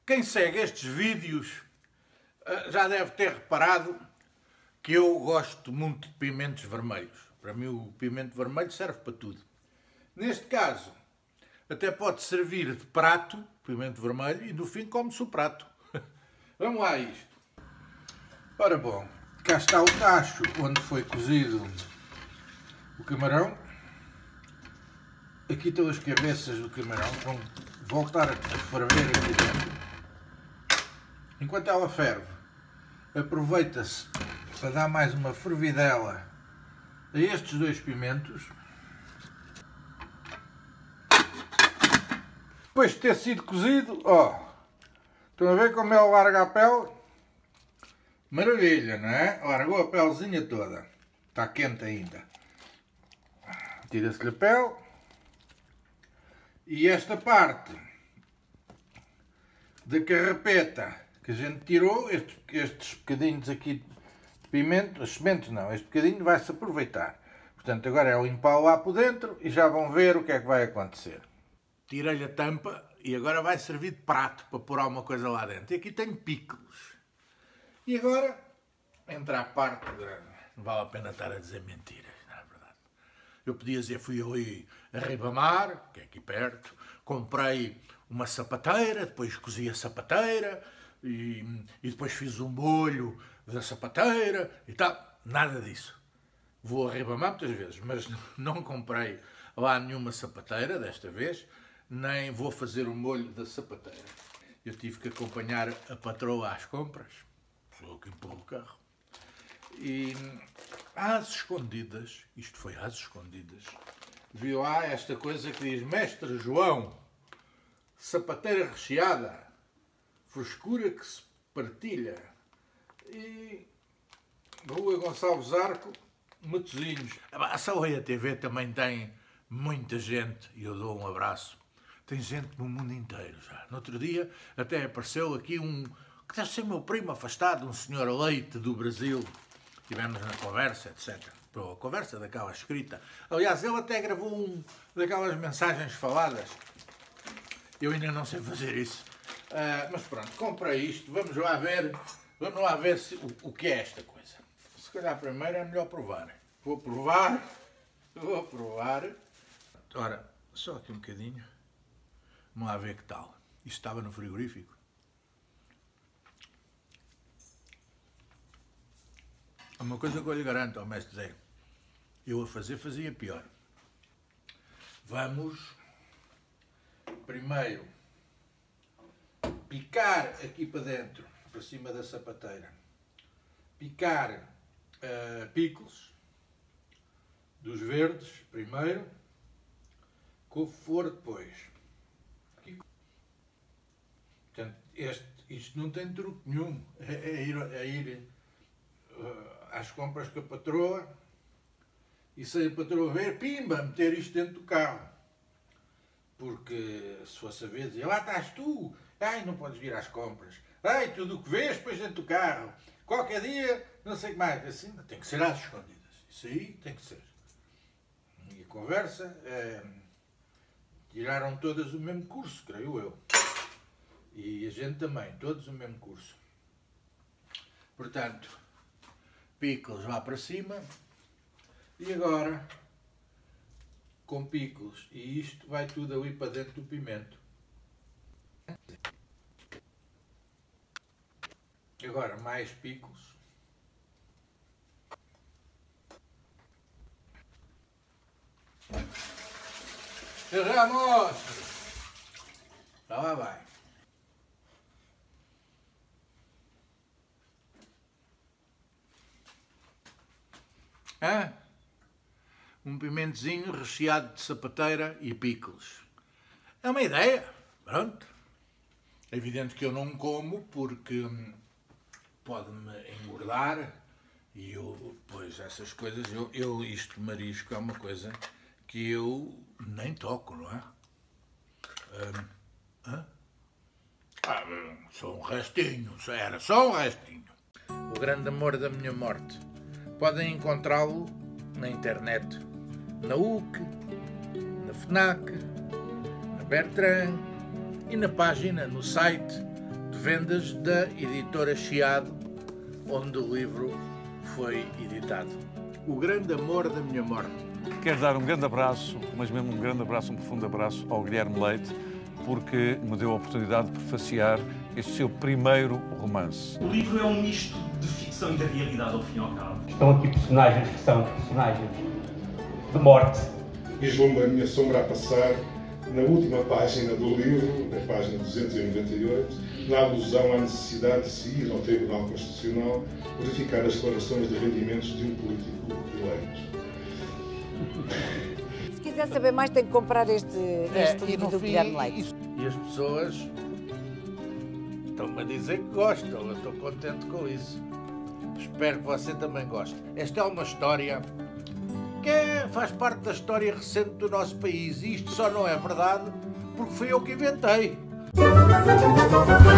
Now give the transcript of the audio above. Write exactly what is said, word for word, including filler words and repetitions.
Quem segue estes vídeos já deve ter reparado que eu gosto muito de pimentos vermelhos. Para mim o pimento vermelho serve para tudo. Neste caso, até pode servir de prato, pimento vermelho, e no fim come-se o prato. Vamos lá a isto. Ora bom, cá está o tacho onde foi cozido o camarão. Aqui estão as cabeças do camarão, vão voltar a ferver aqui dentro. Enquanto ela ferve, aproveita-se para dar mais uma fervidela a estes dois pimentos. Depois de ter sido cozido, ó, estão a ver como ele larga a pele? Maravilha, não é? Largou a pelezinha toda. Está quente ainda. Tira-se-lhe a pele. E esta parte da carrapeta que a gente tirou, estes, estes bocadinhos aqui de pimento, as sementes não, este bocadinho vai-se aproveitar. Portanto, agora é limpá-lo lá por dentro e já vão ver o que é que vai acontecer. Tirei-lhe a tampa e agora vai servir de prato para pôr alguma coisa lá dentro. E aqui tenho picos. E agora entra a parte de... Não vale a pena estar a dizer mentiras, não é verdade? Eu podia dizer, fui ali a Ribamar, que é aqui perto, comprei uma sapateira, depois cozi a sapateira e, e depois fiz um molho da sapateira e tal. Nada disso. Vou a Ribamar muitas vezes, mas não comprei lá nenhuma sapateira desta vez, nem vou fazer o molho da sapateira. Eu tive que acompanhar a patroa às compras, sou eu que empurro o carro, e às escondidas, isto foi às escondidas, viu lá esta coisa que diz Mestre João, sapateira recheada, frescura que se partilha, e Rua Gonçalves Arco, Matosinhos. A Saleia T V também tem muita gente, e eu dou um abraço. Tem gente no mundo inteiro já. No outro dia até apareceu aqui um, que deve ser meu primo afastado, um senhor Leite do Brasil. Estivemos na conversa, etcétera. A conversa daquela escrita. Aliás, ele até gravou um daquelas mensagens faladas. Eu ainda não sei fazer isso. Uh, mas pronto, comprei isto. Vamos lá ver, vamos lá ver se, o, o que é esta coisa. Se calhar primeiro é melhor provar. Vou provar. Vou provar. Ora, só aqui um bocadinho. Vamos lá ver que tal. Isto estava no frigorífico. Uma coisa que eu lhe garanto ao mestre Zé. Eu a fazer fazia pior. Vamos primeiro picar aqui para dentro, para cima da sapateira. Picar uh, picos dos verdes primeiro, couve-flor depois. Aqui. Portanto, este, isto não tem truque nenhum. É, é ir, é ir uh, às compras com a patroa e se a patroa ver, pimba, meter isto dentro do carro. Porque se fosse a vez, dizia, lá estás tu, ai, não podes vir às compras, ai, tudo o que vês, depois dentro do carro, qualquer dia, não sei o que mais, assim, tem que ser às escondidas, isso aí tem que ser. E a conversa, é, tiraram todas o mesmo curso, creio eu, e a gente também, todos o mesmo curso. Portanto, picos lá para cima, e agora, com picos, e isto vai tudo ali para dentro do pimento. Agora mais picos. Eu já mostro. Então lá vai. Hã? Um pimentozinho recheado de sapateira e picles. É uma ideia, pronto. É evidente que eu não como porque pode-me engordar e eu, pois essas coisas, eu, eu isto marisco é uma coisa que eu nem toco, não é? Hum, hã? Ah, só um restinho, era só um restinho. O grande amor da minha morte. Podem encontrá-lo na internet, na U C, na FNAC, na Bertrand e na página, no site de vendas da editora Chiado, onde o livro foi editado. O grande amor da minha morte. Quero dar um grande abraço, mas mesmo um grande abraço, um profundo abraço ao Guilherme Leite, porque me deu a oportunidade de prefaciar este seu primeiro romance. O livro é um misto de ficção e de realidade, ao fim e ao cabo. Estão aqui personagens que são personagens de morte. Vislumbro a minha sombra a passar na última página do livro, na página duzentos e noventa e oito, na alusão à necessidade de se ir ao Tribunal Constitucional verificar as declarações de rendimentos de um político eleito. Se quiser saber mais, tem que comprar este, este É, livro do fim, Guilherme Leite. isso- E as pessoas estão-me a dizer que gostam, eu estou contente com isso. Espero que você também goste. Esta é uma história que é- faz parte da história recente do nosso país. E isto só não é verdade porque fui eu que inventei.